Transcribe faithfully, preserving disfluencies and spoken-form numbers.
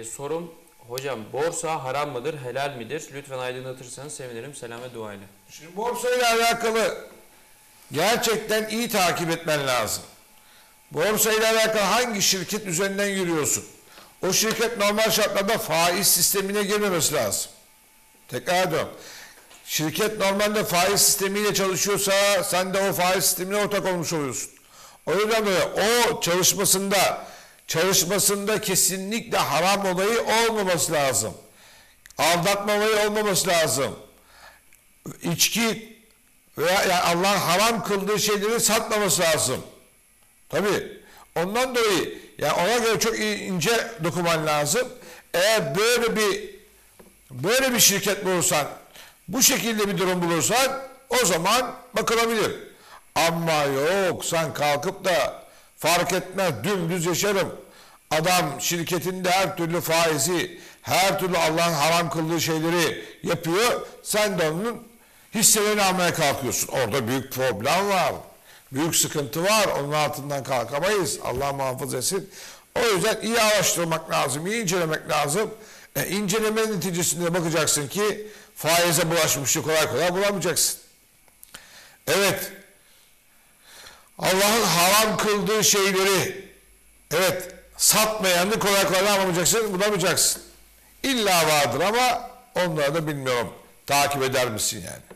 E, sorum hocam, borsa haram mıdır, helal midir? Lütfen aydınlatırsanız sevinirim. Selam ve dua ile. Şimdi borsayla alakalı gerçekten iyi takip etmen lazım. Borsayla alakalı hangi şirket üzerinden yürüyorsun? O şirket normal şartlarda faiz sistemine girmemesi lazım. Tekrar ediyorum. Şirket normalde faiz sistemiyle çalışıyorsa sen de o faiz sistemine ortak olmuş oluyorsun. O yüzden dolayı o çalışmasında çalışmasında kesinlikle haram olayı olmaması lazım. Aldatma olayı olmaması lazım. İçki veya yani Allah'ın haram kıldığı şeyleri satmaması lazım. Tabii. Ondan dolayı yani ona göre çok ince dokuman lazım. Eğer böyle bir böyle bir şirket bulursan, bu şekilde bir durum bulursan o zaman bakılabilir. Ama yok sen kalkıp da fark etmez dümdüz yaşarım. Adam şirketinde her türlü faizi, her türlü Allah'ın haram kıldığı şeyleri yapıyor. Sen de onun hisselerini almaya kalkıyorsun. Orada büyük problem var. Büyük sıkıntı var. Onun altından kalkamayız. Allah muhafaza etsin. O yüzden iyi araştırmak lazım, iyi incelemek lazım. E, inceleme neticesinde bakacaksın ki faize bulaşmışı kolay kolay bulamayacaksın. Evet. Allah'ın haram kıldığı şeyleri evet satmayanı kolay kolay alamayacaksın, bulamayacaksın. İlla vardır ama onları da bilmiyorum. Takip eder misin yani?